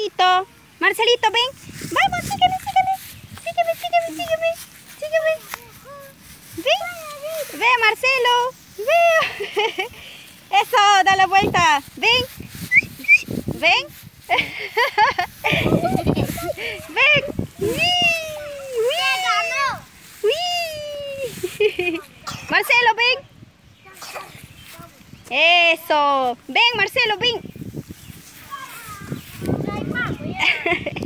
Marcelito. Marcelito, ven. Vamos, sígueme, sígueme. Sígueme, sígueme, sígueme. Sígueme. Ven. Ve, Marcelo. Ve. Eso, dale vuelta. Ven. Ven. Ven. Marcelo, ven. Eso. Ven, Marcelo, ven.